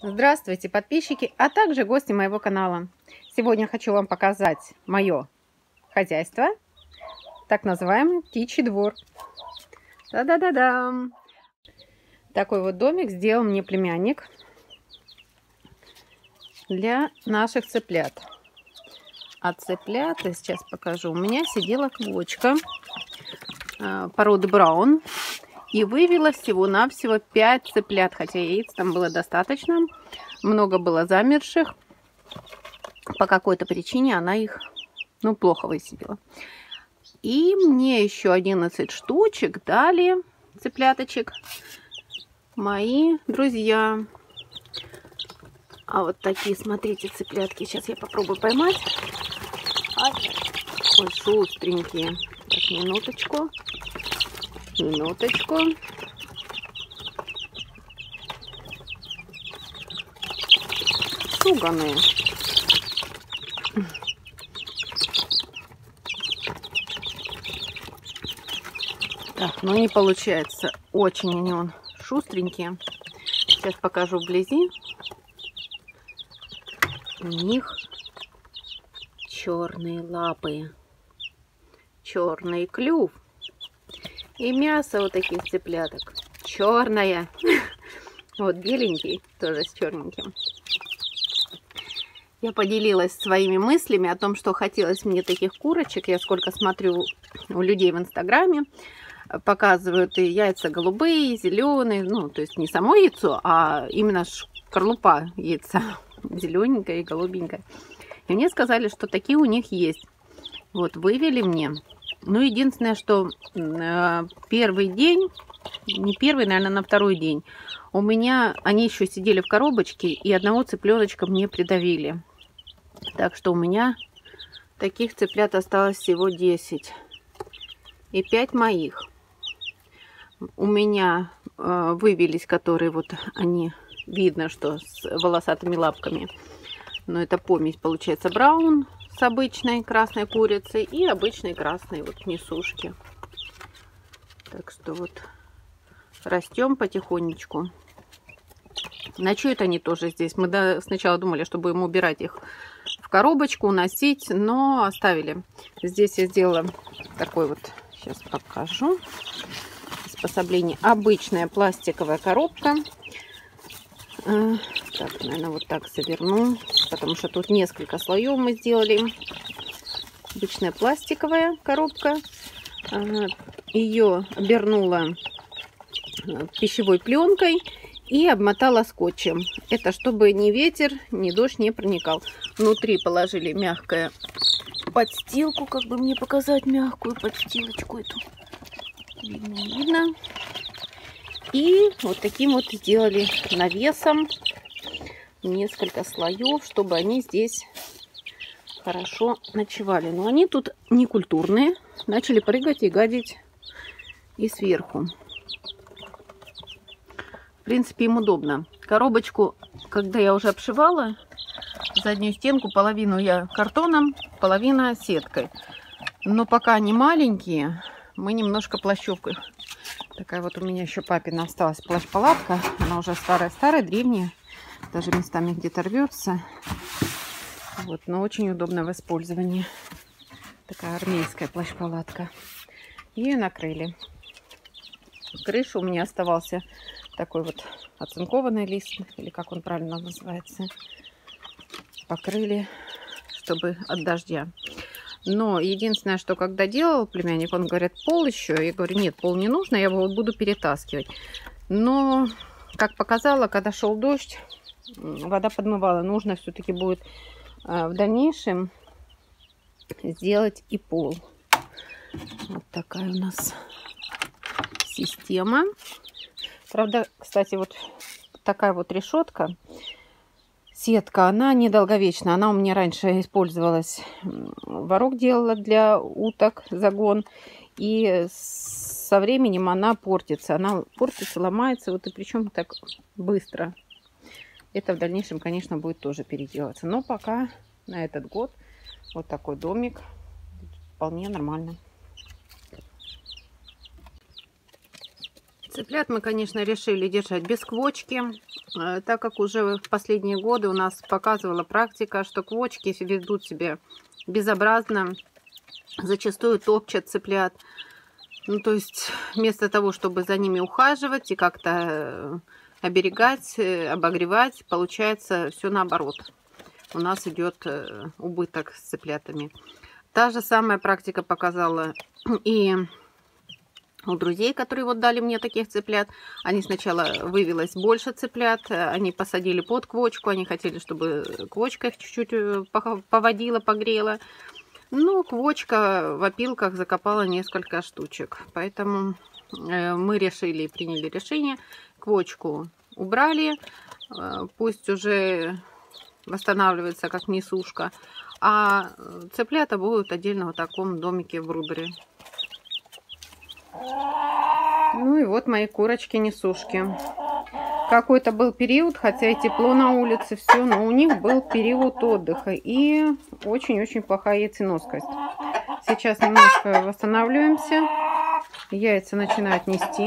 Здравствуйте, подписчики, а также гости моего канала. Сегодня хочу вам показать мое хозяйство, так называемый птичий двор. Да-да-да-да! Такой вот домик сделал мне племянник для наших цыплят. А цыплят, я сейчас покажу, у меня сидела квочка породы Браун. И вывела всего-навсего 5 цыплят, хотя яиц там было достаточно. Много было замерших. По какой-то причине она их, плохо высидела. И мне еще 11 штучек дали, цыпляточек, мои друзья. А вот такие, смотрите, цыплятки. Сейчас я попробую поймать. Ой, шустренькие. Так, минуточку. Шуганые. Так, не получается. Очень они шустренькие. Сейчас покажу вблизи. У них черные лапы, черный клюв. И мясо вот таких цыпляток черное. Вот беленький, тоже с черненьким. Я поделилась своими мыслями о том, что хотелось мне таких курочек. Я сколько смотрю у людей в инстаграме, показывают и яйца голубые, зеленые. То есть не само яйцо, а именно шкарлупа яйца. Зелененькая и голубенькая. И мне сказали, что такие у них есть. Вот, вывели мне. Единственное, что первый день, не первый, наверное, на второй день, у меня они еще сидели в коробочке, и одного цыпленочка мне придавили. Так что у меня таких цыплят осталось всего 10. И 5 моих. У меня вывелись, которые вот они, видно, что с волосатыми лапками. Но это помесь, получается, Браун с обычной красной курицей и обычной красной несушки. Так что вот растем потихонечку. Ночуют они тоже здесь. Мы сначала думали, что будем убирать их в коробочку, уносить, но оставили. Здесь я сделала такой вот, сейчас покажу, приспособление. Обычная пластиковая коробка. Так, наверное, вот так заверну, потому что тут несколько слоев мы сделали. Обычная пластиковая коробка. Ее обернула пищевой пленкой и обмотала скотчем. Это чтобы ни ветер, ни дождь не проникал. Внутри положили мягкую подстилку, как бы мне показать мягкую подстилочку эту. Видно. И вот таким вот сделали навесом несколько слоев, чтобы они здесь хорошо ночевали. Но они тут не культурные. Начали прыгать и гадить и сверху. В принципе, им удобно. Коробочку, когда я уже обшивала, заднюю стенку, половину я картоном, половина сеткой. Но пока они маленькие, мы немножко плащевкой. Такая вот у меня еще папина осталась плащ-палатка. Она уже старая-старая, древняя. Даже местами где-то рвется. Вот, но очень удобно в использовании. Такая армейская плащ-палатка. Ее накрыли. Крыша у меня оставался такой вот оцинкованный лист, или как он правильно называется. Покрыли, чтобы от дождя. Но единственное, что когда делал племянник, он говорит, пол еще. Я говорю, нет, пол не нужно, я его буду перетаскивать. Но, как показала, когда шел дождь, вода подмывала. Нужно все-таки будет в дальнейшем сделать и пол. Вот такая у нас система. Правда, кстати, вот такая вот решетка. Сетка, она недолговечна. Она у меня раньше использовалась. Ворок делала для уток, загон. И со временем она портится. Она портится, ломается. Вот и причем так быстро. Это в дальнейшем, конечно, будет тоже переделаться. Но пока на этот год вот такой домик вполне нормально. Цыплят мы, конечно, решили держать без квочки. Так как уже в последние годы у нас показывала практика, что квочки ведут себя безобразно, зачастую топчат цыплят. Ну, то есть вместо того, чтобы за ними ухаживать и как-то оберегать, обогревать, получается все наоборот. У нас идет убыток с цыплятами. Та же самая практика показала и у друзей, которые вот дали мне таких цыплят. Они сначала вывелось больше цыплят, они посадили под квочку, они хотели, чтобы квочка их чуть-чуть поводила, погрела. Ну, квочка в опилках закопала несколько штучек, поэтому мы решили, приняли решение, квочку убрали, пусть уже восстанавливается как несушка, а цыплята будут отдельно в таком домике в рубере. Ну и вот мои курочки-несушки. Какой-то был период, хотя и тепло на улице, все, но у них был период отдыха и очень-очень плохая яйценоскость. Сейчас немножко восстанавливаемся. Яйца начинают нести.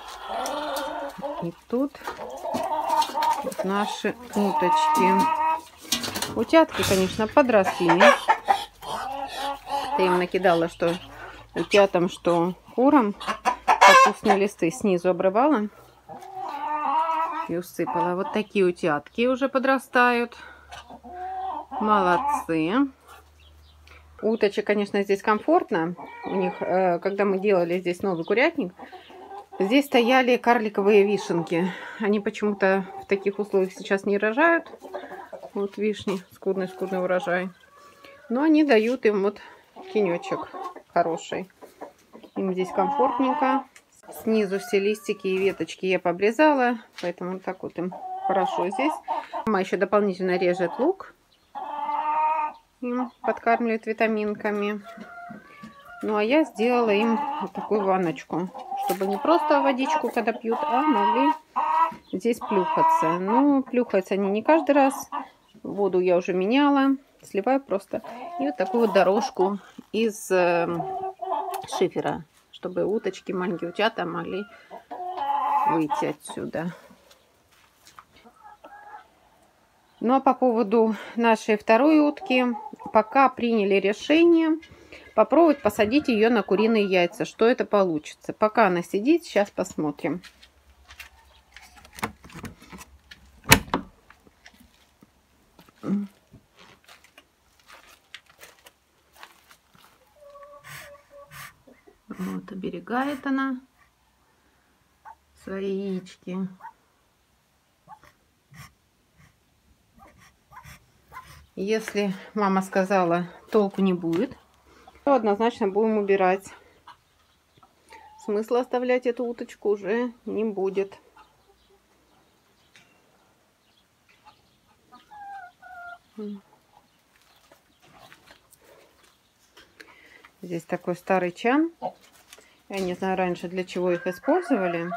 И тут вот наши уточки. Утятки, конечно, подросли. Я им накидала, что утятам, что курам. Капустные листы снизу обрывала и усыпала. Вот такие утятки уже подрастают. Молодцы. Уточек, конечно, здесь комфортно. У них, когда мы делали здесь новый курятник, здесь стояли карликовые вишенки. Они почему-то в таких условиях сейчас не рожают. Вот вишни, скудный урожай. Но они дают им вот тенечек хороший. Им здесь комфортненько. Снизу все листики и веточки я пообрезала, поэтому вот так вот им хорошо здесь. Мама еще дополнительно режет лук, им подкармливает витаминками. Ну а я сделала им вот такую ванночку, чтобы не просто водичку когда пьют, а могли здесь плюхаться. Ну, плюхаются они не каждый раз. Воду я уже меняла, сливаю просто. И вот такую вот дорожку из шифера, чтобы уточки, маленькие утята могли выйти отсюда. Ну а по поводу нашей второй утки, пока приняли решение попробовать посадить ее на куриные яйца. Что это получится? Пока она сидит, сейчас посмотрим. Вот, оберегает она свои яички. Если мама сказала, толку не будет, то однозначно будем убирать. Смысла оставлять эту уточку уже не будет. Здесь такой старый чан. Я не знаю раньше, для чего их использовали.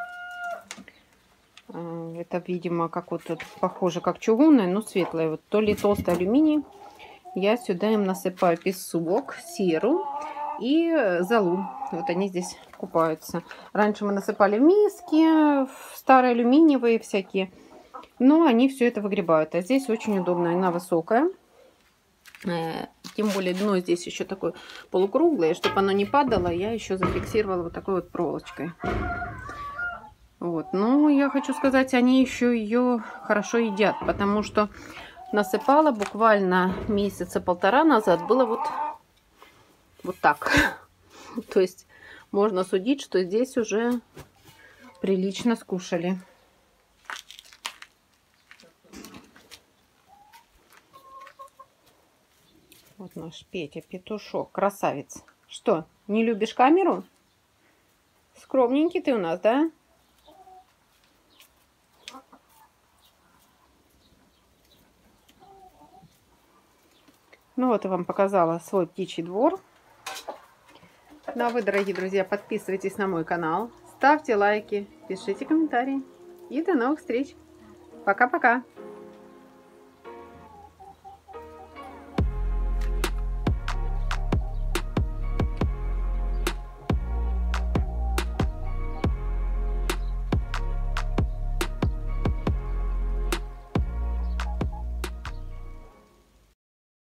Это, видимо, как вот тут похоже, как чугунное, но светлое. Вот то ли толстый алюминий. Я сюда им насыпаю песок, серу и золу. Вот они здесь купаются. Раньше мы насыпали в миски, в старые алюминиевые всякие. Но они все это выгребают. А здесь очень удобно. Она высокая. Тем более дно здесь еще такое полукруглое. Чтобы оно не падало, я еще зафиксировала вот такой вот проволочкой. Вот. Ну, я хочу сказать, они еще ее хорошо едят. Потому что насыпала буквально месяца полтора назад. Было вот так. То есть можно судить, что здесь уже прилично скушали. Вот наш Петя, петушок, красавец. Что, не любишь камеру? Скромненький ты у нас, да? Ну вот я вам показала свой птичий двор. Ну а вы, дорогие друзья, подписывайтесь на мой канал, ставьте лайки, пишите комментарии. И до новых встреч. Пока-пока.